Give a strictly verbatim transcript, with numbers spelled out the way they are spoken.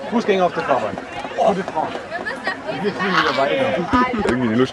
Fußgänger auf der Fahrbahn. Gute Fahrt. Wir fliegen wieder weiter. Irgendwie eine Lust.